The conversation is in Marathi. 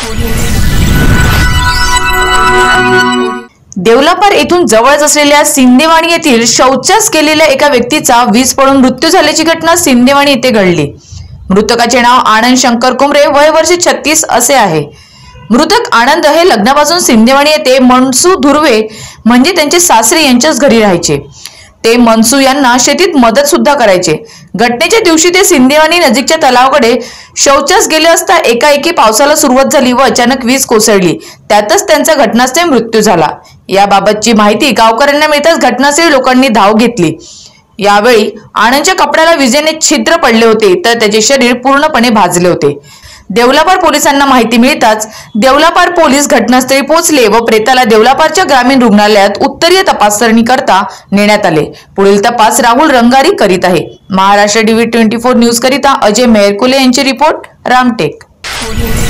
देवलापार येथून जवळच असलेल्या सिंदेवाडी येथील शौचास गेलेल्या एका व्यक्तीचा वीज पडून मृत्यू झाल्याची घटना सिंदेवाडी येथे घडली। मृतकाचे नाव आनंद शंकर कुमरे, वय वर्ष 36 असे आहे। मृतक आनंद हे लग्नापासून सिंदेवाडी येथे मनसू धुर्वे म्हणजे त्यांचे सासरे यांच्याच घरी राहायचे। ते मनसू यांना शेतीत मदत सुद्धा करायचे। घटनेच्या दिवशी ते सिंदेवाडी नजीकच्या तलावाकडे शौचास गेले असता एकाएकी पावसाला सुरुवात झाली व अचानक वीज कोसळली। त्यातच त्यांचा घटनास्थळी मृत्यू झाला। याबाबतची माहिती गावकऱ्यांना मिळताच घटनास्थळी लोकांनी धाव घेतली। यावेळी आनंदच्या कपड्याला विजेने छिद्र पडले होते तर त्याचे शरीर पूर्णपणे भाजले होते। देवलापार पोलिसांना माहिती मिळताच देवलापार पोलीस घटनास्थळी पोहोचले व प्रेताला देवलापारच्या ग्रामीण रुग्णालयात उत्तरीय तपासणी करता नेण्यात आले। पुढील तपास राहुल रंगारी करीत आहे। महाराष्ट्र DV24 न्यूज करिता अजय मेहरकुले यांची रिपोर्ट, रामटेक।